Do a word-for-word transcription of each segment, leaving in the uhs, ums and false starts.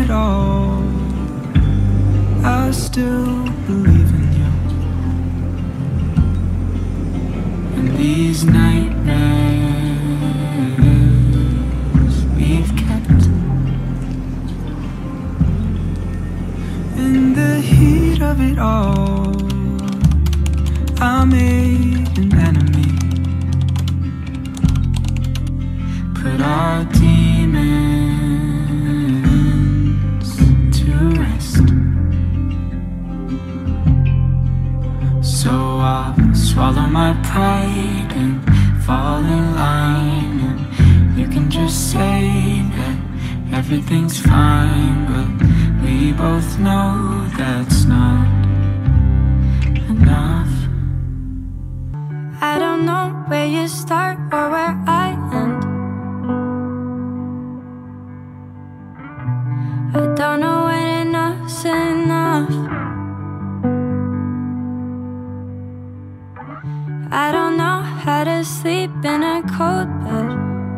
it all, I still believe in you. And these nightmares we've kept, in the heat of it all, I made an enemy. Put our demons to rest. So I'll swallow my pride and fall in line, and you can just say that everything's fine, but we both know that's not enough. I don't know where you start or where I end. I don't know when enough's enough. I don't know how to sleep in a cold bed.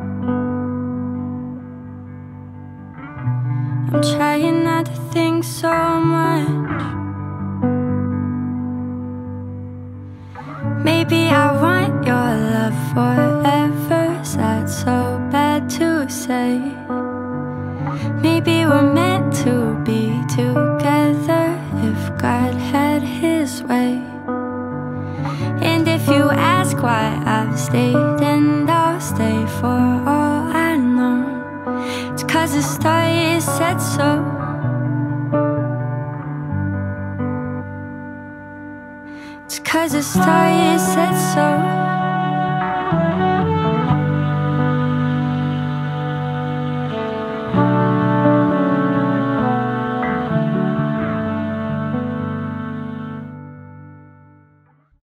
I'm trying not to think so much. Maybe I want your love forever. Is that so bad to say? Maybe we're meant to be together if God had his way. And if you ask why I've stayed, and I'll stay for all I know, it's 'cause the stars said so. It's 'cause the stars said so.